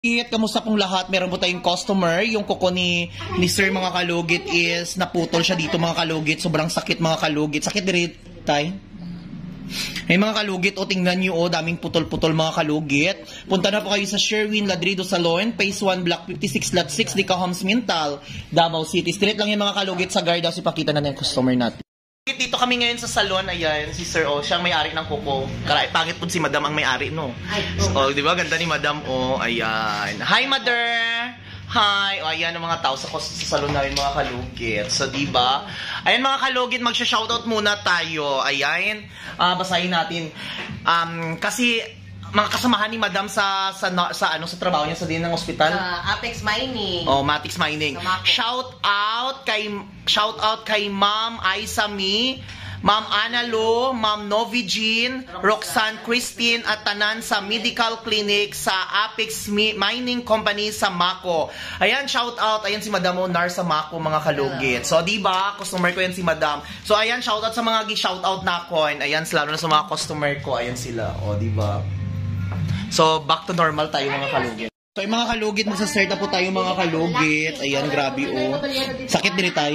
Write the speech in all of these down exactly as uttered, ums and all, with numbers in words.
Kamusta pong lahat? Meron po tayong customer. Yung kuko ni, ni Sir mga kalugit is naputol siya dito mga kalugit. Sobrang sakit mga kalugit. Sakit din tay. Ay mga kalugit, o tingnan nyo o, daming putol-putol mga kalugit. Punta na po kayo sa Sherwin Ladrido Salon, Phase one, Block fifty-six, Lot six, Dica Homes, Mintal, Davao City. Straight lang yung mga kalugit sa guard. So ipakita na ng customer natin. Dito kami ngayon sa salon, ayan, si Sir O, siyang may-ari ng kuko. Karay, pangit po si Madam ang may-ari, no? So, oh, di ba? Ganda ni Madam O, ayan. Hi, Mother! Hi! O, ayan ang mga tao sa, sa salon namin, mga kalugit. So, di ba? Ayan, mga kalugit, magsha-shoutout muna tayo. Ayan, uh, basahin natin. Um, kasi, mga kasamahan ni Madam sa sa, sa ano sa trabaho niya sa din ng ospital. Uh, Apex Mining. Oh, Matix Mining. Shout out kay shout out kay Ma'am Aisami, Ma'am Analo, Ma'am Novi Jean, Roxanne Christine at tanan sa medical clinic sa Apex Mining Company sa Mako. Ayan, shout out. Ayan si Madam Onar sa Mako, mga kalugit. So, di ba? Customer ko yan si Madam. So, ayan, shout out sa mga gi-shout out na ko. Ayan, lalo na sa mga customer ko. Ayan sila. O, di ba? So, back to normal tayo mga kalugit. So, yung mga kalugit, magsastart na po tayo mga kalugit. Ayan, grabe o. Sakit din tayo.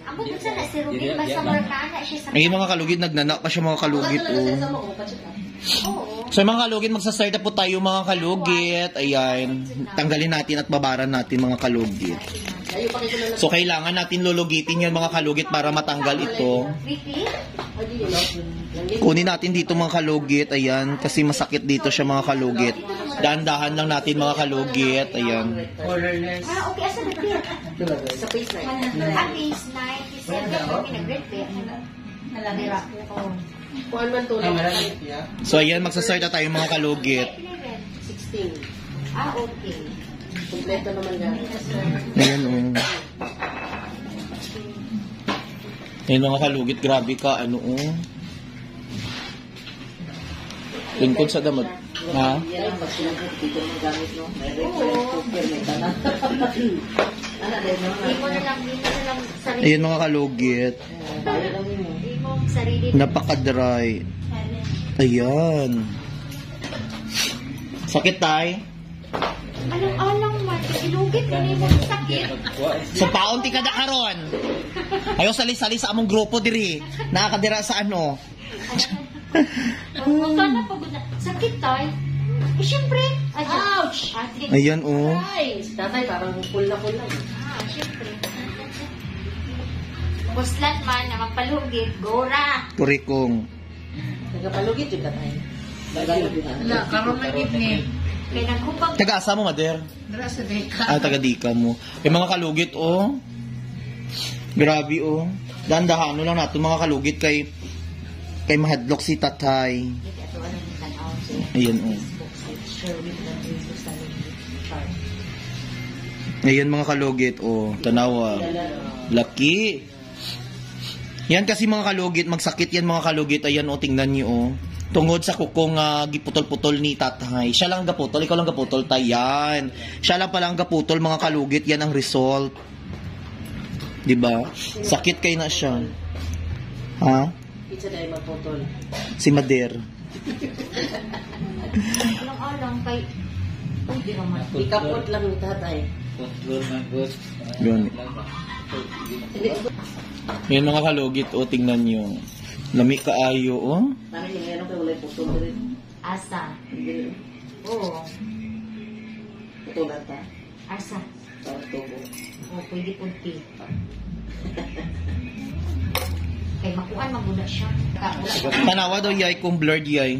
Ayun mga kalugit, nagnana pa siya mga kalugit o. So, yung mga kalugit, magsastart na po tayo mga kalugit. Ayan, tanggalin natin at babaran natin mga kalugit. So, kailangan natin lulugitin yan mga kalugit para matanggal ito. Kunin natin dito mga kalugit. Ayan, kasi masakit dito siya mga kalugit. Dahan-dahan lang natin mga kalugit. Ayan. Ah, okay. Asa na din? Sa phase nine. Ah, phase nine. Phase seven. Pinag-grade pa. So, ayan, magsasart na tayo mga kalugit. sixteen. Ah, okay. Kompleto naman yan. Ayan o. Ayan mga kalugit, grabe ka. Ano o. Lingkod sa damot. Ha? Ayan mga kalugit. Napaka-dry. Ayan. Sakit tayo. Alang-alang man. Ilugit. Hindi mo sakit. So, paunti ka na karon. Ayaw sali-sali sa among grupo diri. Nakakadira sa ano. Magkana pagod na. Sakit tayo. Eh, syempre. Ouch! Ayan, oh. Ay, tatay, parang full na full lang. Ah, syempre. Muslat man na magpalugit. Gora. Kurikong. Nagapalugit yung tatay. Wala, karoon may gitni. Kaya nagkupag. Taga-asa mo, Mother? Dara sa deka. Ah, taga-dika mo. Yung mga kalugit, oh. Grabe, oh. Dahan-dahano lang natin mga kalugit kay kay mahadlok si tatay. Ayan, oh. Ayan mga kalugit, oh. Tanawa. Laki. Yan kasi mga kalugit, magsakit yan mga kalugit. Ayan, oh, tingnan niyo, oh. Tungod sa kukong uh, giputol-putol ni tatay. Siya lang gaputol, ikaw lang gaputol, tayan. Siya lang palang gaputol mga kalugit, yan ang result. Diba? Sakit kayo na siya. Ha? Pizza dahil magputol. Si Mader. Alang-alang kay. Uy, di naman. Ikapot lang ni tatay. Yun. Yan mga kalugit, o, tingnan nyo. Lami kaayo, o. Parang yung meron kayo walay putol rin. Asa. Oo. Putulan ta. Asa. Sa tubo. Oo, pwede punti. Kay makuan, magmuna siya. Tanawa daw yay kung blurred yay.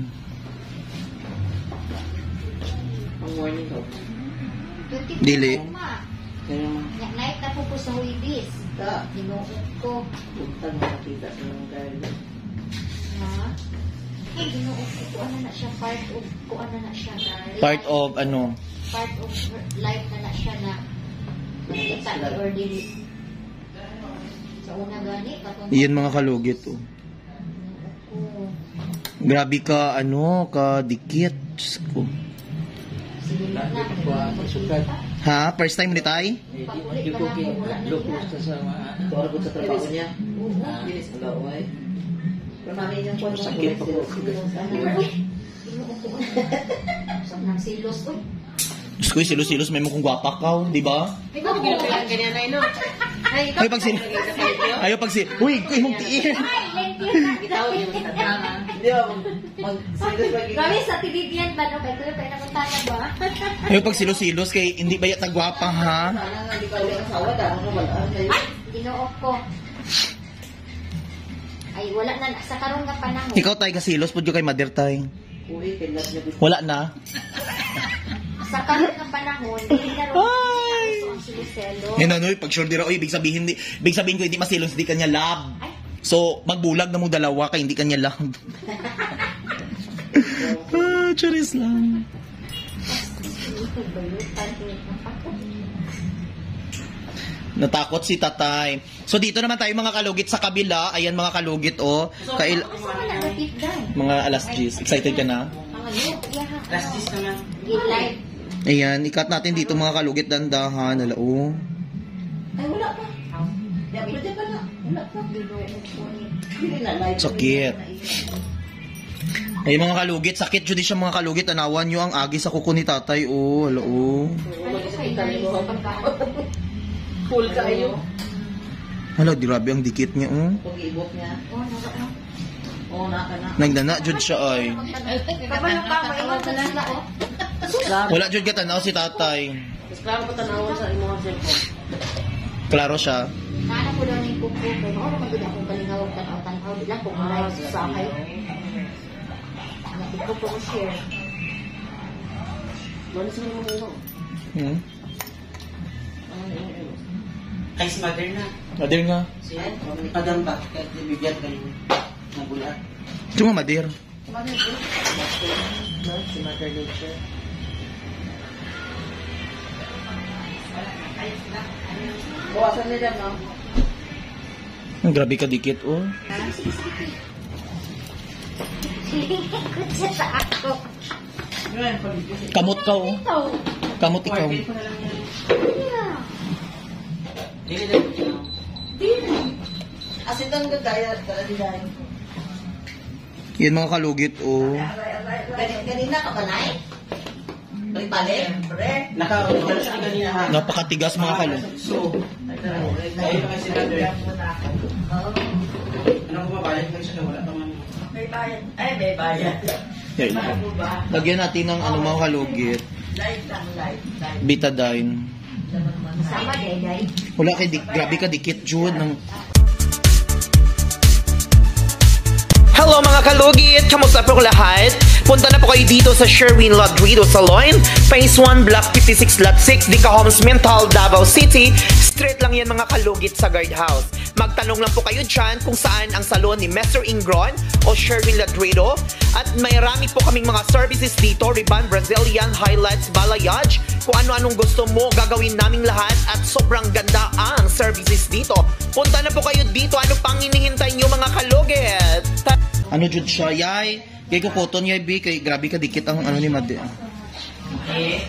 Ang morning daw. Dili. Kaya Night na po po sa Huibis. ta. Hinuot ko. Puntang makakita sa mga garden. Ha? Eh, hinuot ko. Kung ano na siya, part of, kung ano na siya na. Part of, ano. Part of life na na siya na. Nakita na or dili. Sa una gani, katong. Iyan mga kalugit, o. Oo. Grabe ka, ano, ka dikit. Diyos ko. Sige na. Ha? First time ni tay? Pakulit ka na mo. Wala na siya. Tuwargot sa trabaho niya. Oo. Bilis ang laway. Pero mami niyang kung Sakit pa po. Hinuot ko. Sa nang silos, uy. Diyos ko, silos-silos may mukhang gwapa ka, di ba? Ikaw, ginagawa ganyan na ino. Ay, ikaw, Ay, pag sin... Ayaw pag si... Uy, kuy mong tiin. ikaw, yung tatawa. Hindi ba, mag-serious ba? Kami sa Tibibyan ba no? Kaya tuloy pa nakuntana ba? Ayaw pag silos-silos kay hindi ba yata gwapa, ha? Sana nga, di ka ulit asawa, dahil mo wala. Ay! Ginoo ko. Ay, wala na. Sa karon nga panahon. Ikaw tayo kasilos, pudyo kay mother tayo. Uy, kailan niya. Wala na. Sa karon nga panahon, hindi na rin Ay! gusto ang siluselo. Yan ano, pag sure dira, oy, ibig sabihin, di, ibig sabihin ko hindi masilos, di kanya love. Ay! So, magbulag na mo dalawa kay hindi kanya love. Ah, charis lang. Natakot si tatay. So, dito naman tayo mga kalugit sa kabila. Ayan mga kalugit, oh. Kail Asa ka na repeat dahil? mga alas diyes. Excited ka na? Mga ano? Yaha. Last dish naman. Live. Ayan, ikat natin dito mga kalugit dandahan. Ala, oh. Ay, wala pa. Di, pwede pa na. Wala pa. Hindi na live. Sakit. Ay mga kalugit, sakit jud siya mga kalugit. Anawan nyo ang agi sa kuko ni tatay, oh. Ala, oh. Full kayo. Hala, grabe ang dikit niya, oh. Pag-ibot niya. Oo, naka na. Nagdana jud siya, ay. Kabalo ka, maingat na sila, oh. Wala jud katanaw si tatay. Mas klaro pa tanawon sa imong cellphone. Klaro siya. Nana ko lang yung kuko. Pero ako naman akong balingawag tanaw-tanaw. Di lang kung live sa akin. Natin ko po share. Ano sa mga mga? Hmm? Kay si mother na. Madir nga. Siya, padang ba? Kahit bibigyan ka rin. Nagulat. Cuma madir. Si mother nature. Buwasan nila, no? Ang grabe ka dikit, oh. Siya sa ako. Kamot ka, oh. Ito. Kamot ikaw. Yeah. Dili na ito. Dili. As ito ang gagaya. Dali-dali. Yan mga kalugit, oh. Ganina ka ba, Nay? Balik-balik? Naka-original siya kanina, ha? Napakatigas mga kalugit. So, ay, ay, si mother. Ano ko ba, bayad lang siya na wala pang may bayad. Ay, may bayad. Yan. Lagyan natin ng ano mga kalugit. Live lang, live. live. Betadine. Sama, Day-Day. Wala kay dik grabe ka dikit, Jud. Ng... Hello mga kalugit! Kamusta po lahat? Punta na po kayo dito sa Sherwin Ladrido Salon, Phase one, Block fifty-six, Lot six, Dica Homes, Mental, Davao City. Straight lang yan mga kalugit sa guardhouse. Magtanong lang po kayo dyan kung saan ang salon ni Mister Ingron o Sherwin Ladrido. At may rami po kaming mga services dito, Ribbon, Brazilian, Highlights, Balayage. Kung ano-anong gusto mo, gagawin naming lahat at sobrang ganda ang services dito. Punta na po kayo dito. Ano pang hinihintay nyo mga kalugit? Ta- Ano jud siya, yay? Kay ko cotton yay, bi. Kay grabe ka dikit ang ano ni Madi. Eh.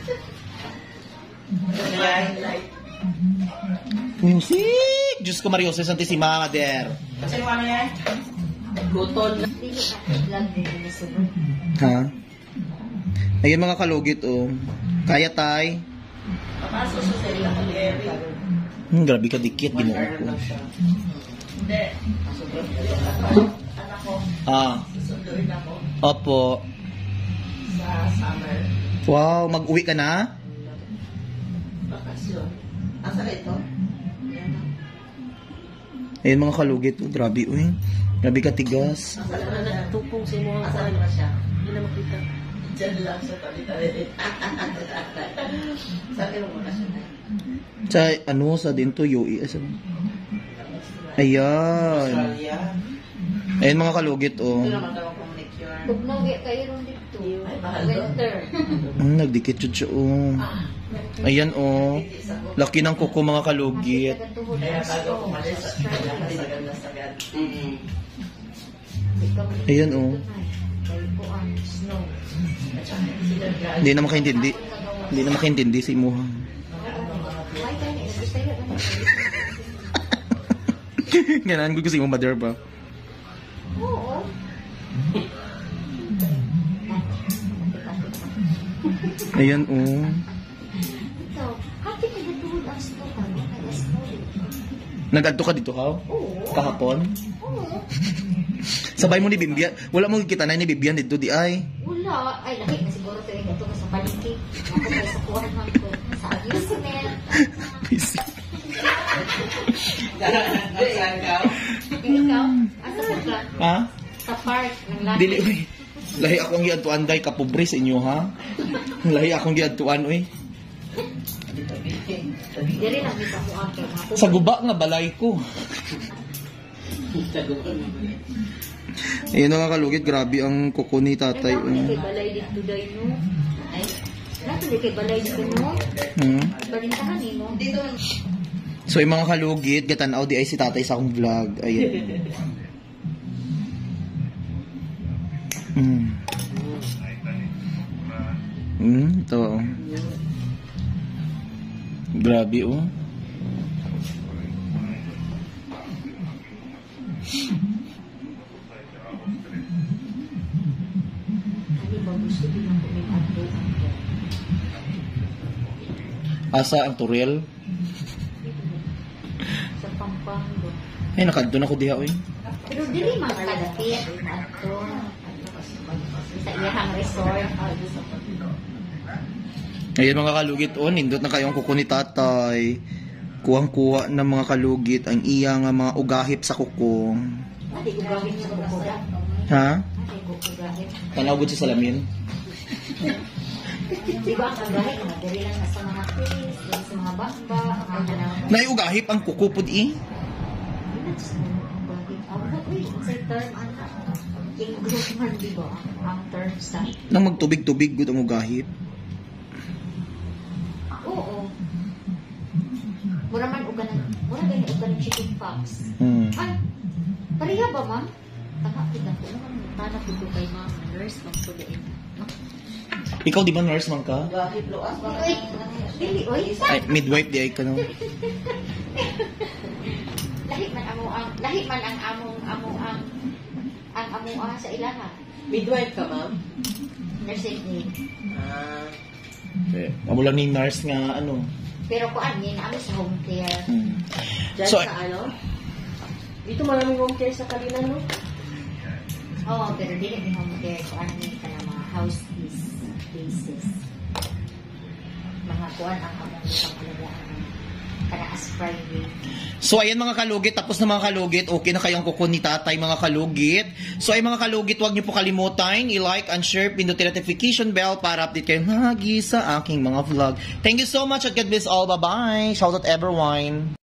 Music! Diyos ko, Mario, Santissima, Mader. Kasi ano yan? Guton. Dili ka. Vlog din din sa Ha? Ayun mga kalugit, oh. Kaya tay. Papasok sa sila ko Larry. Hmm, grabe ka dikit, ginoo ko. Hindi. Sobrang anak ko. Ah, Susunduin ako opo. sa summer. Wow, mag-uwi ka na? Bakasyon. Asa ka ito? Yan. Ayun mga kalugit, oh. Grabe, uy. Grabe ka tigas. Asa na nagtupong si mo. Asa na siya? Hindi na makita. Diyan lang sa talit-talit. Sabi mo muna siya. Sa, ano, sa dinto, U E S. Ayan. Australia. Ayun mga kalugit, oh. Ito naman daw ang manicure. Bugnaw kayo ron dito. Ay, mahal doon. Winter. Hmm, nagdikit jud siya, oh. Ayan, oh. Laki ng kuko mga kalugit. Tagatuhod Kaya ang bago snow. kumalis sa Australia, sagad na sagad. Ayan, oh. Kayo po ang snow. At saka, sila guys. Hindi na makaintindi. Hindi na makaintindi si Imuha. Why ka na? Gusto yun. Ganaan ko kasi mo mother ba? Oo. Ayan, oh. So, happy na gatuhod ang store ka. Nag-adto ka dito, ha? Oo. Kahapon? Oo. Sabay mo ni Bimbian. Wala mo kita na ni Bimbian dito, di ay. Wala. Ay, laki na siguro ito yung ito sa palengke. Ako kayo sa kuhan man ko. Sa amusement. Busy. Ikaw? Asa ka ka? Ha? Sa park ng lahat. Dili, uy. Lahi akong giadtuan day kapobre sa inyo, ha? Lahi akong giadtuan, uy. Dili lang bisa ko ang kaya. Sa guba nga balay ko. Ayun mga kalugit, grabe ang kuko ni tatay. Ay, um. kay balay dito day no. Ay, nato kay balay dito no. Hmm? Balintahan ni mo. Dito. So yung mga kalugit, gatanaw di ay si tatay sa akong vlog. Ayun. Hmm. Hmm, ito oh. Grabe oh. Ano ba gusto din ako may ato? Asa ang turel? Sa Pampanga. Ay, nakadto na ko diha oy. Pero dili man kalagapit ato. Sa iyang resort. Ayun mga kalugit oh, nindot na kayong kuko ni tatay. Kuwang-kuwa ng mga kalugit ang iya nga mga ugahip sa kuko. Ati ko gawin sa kukuda. Ha? Ati ko gawin. Tanaw gud sa salamin. Di ba ang kagahin? Mga diri lang sa mga trees, sa mga bakba, mga tanaw. Naiugahip ang kuko pud i. Sa term, ano? English man, di ba? Ang term sa... Nang magtubig-tubig gud ang ugahip. Oo. Mura man ugan ng... Mura ganyan ugan ng chicken pox. Hmm. Ay, pareha ba, ma'am? Tama, tignan ko. Tanap ko kay ma'am. Nurse, ma'am ko din. Ikaw di ba nurse man ka? Gahit luas. Uy, dili, uy. Ay, midwife di ay ka no. Lahi man amo ang... Lahi man ang among... Among ang... Ang amo ang sa ilaha. Midwife ka, ma'am? Nursing aid. Ah. Okay. Amo lang ni nurse nga ano. Pero kuan yun, amo sa home care. Hmm. Diyan So, sa ano? Dito maraming home care sa Kalina, no? Oo, pero dili ni home care. Kuan yun ka na mga house peace basis. Mga kuan ang among pangalagaan kana as private. So ayan mga kalugit, tapos na mga kalugit, okay na kayong kuko ni tatay mga kalugit. So ay mga kalugit, huwag niyo po kalimutan i-like and share, pindutin notification bell para update kayo lagi sa aking mga vlog. Thank you so much at God bless all. Bye-bye. Shout out everyone.